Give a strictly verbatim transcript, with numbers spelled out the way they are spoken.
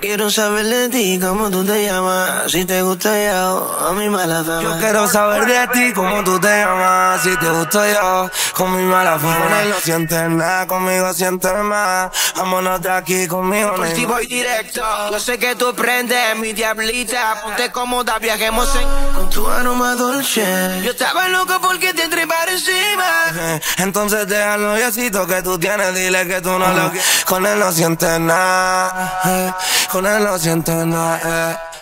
Quiero saber de ti, cómo tú te llamas. Si te gusta yo, a mi mala fama. Yo quiero saber de ti, cómo tú te llamas. Si te gusta yo, con mi mala fama. Con él no sientes nada, conmigo sientes más. Vámonos de aquí, conmigo Por ti voy directo. Yo sé que tú prendes, mi diablita. Ponte cómoda, viajemos en... Con tu aroma dolce. Yo estaba loco porque te trepar encima. Entonces deja el noviecito que tú tienes, dile que tú no lo quieres. Con él no sientes nada, con él no sientes nada.